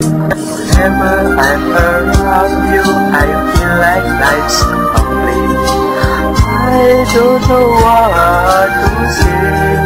Whenever I'm around you, I feel like life's complete. I don't know what to say.